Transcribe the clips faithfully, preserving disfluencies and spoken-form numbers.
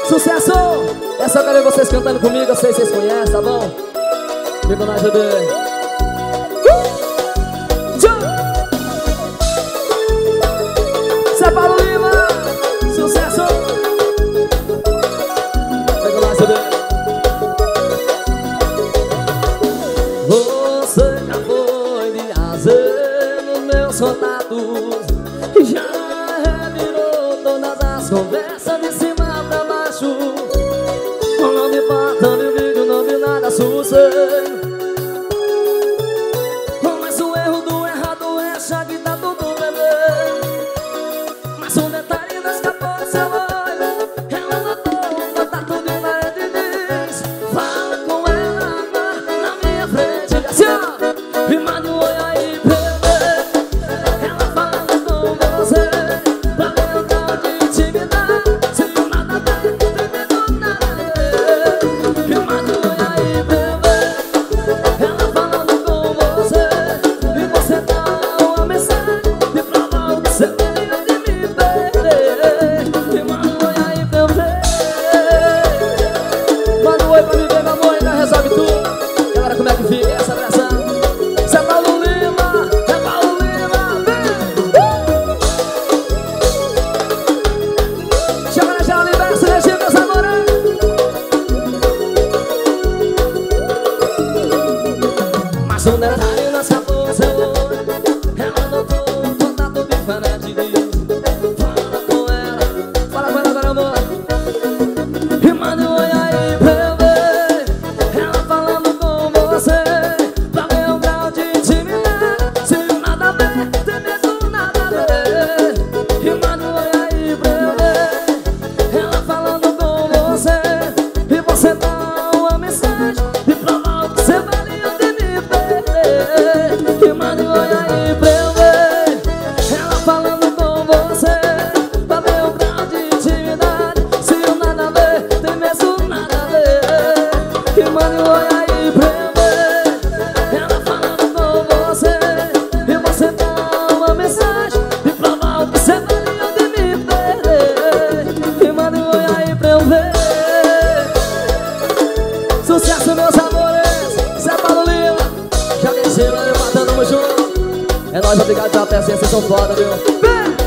Sucesso! Essa eu quero ver vocês cantando comigo, eu sei que vocês conhecem, tá bom? Vem com nós, bebê. Zé Paulo Lima, sucesso! Vem com nós, bebê. Você já foi viajar nos meus contatos, já revirou todas as conversas de cima pra baixo. Não vi foto, não vi vídeo, não vi nada suceder. Mas o erro do errado é achar que tá tudo bebê. Mas um detalhe não escapou do seu olho. Ela notou, tá tudo em parede e diz: fala com ela agora na minha frente. Assim ó, e manda um oi aí pra eu ver. Ela falando com você, pra ver o grau de intimidade. Se nada bem, tremendo nada. E manda um oi aí pra eu ver. Ela falando com você, e você dá uma mensagem de provar o que você veio de me perder. E manda um oi aí pra eu ver. Manda um oi pra me ver, meu amor, ainda resolve tudo. E agora como é que fica essa pressão? Zé Paulo Lima, Zé Paulo Lima, vem! Chega na geral, universo, Regina, meus amores. Mas um detalhe não escapou do seu olho. Ela notou um contato diferente de fala com ela, fala com ela agora, amor. E manda um oi aí pra eu ver. Ela falando com você, pra ver o grau de intimidade. Se nada a ver, tem mesmo nada a ver. E manda um oi aí pra eu ver. Ela falando com você, e você dá uma mensagem de provar o que você valia de me perder. E manda um oi aí pra eu ver. Ela falando com você, pra ver o grau de intimidade. Se o nada a ver, tem mesmo nada a ver. E manda um oi aí pra eu ver. Ela falando com você, e você dá uma mensagem de provar o que você valia de me perder. E manda um oi aí pra eu ver. Sucesso, meus amores, Zé Paulo Lima. Já desceu, né, matando, tamo junto. É nóis, obrigado pela presença, vocês são foda, viu? Vem!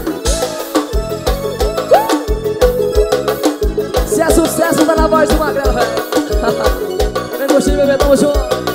Se é sucesso, tá na voz do Magrelo, velho. Vem curtir, bebê, tamo junto.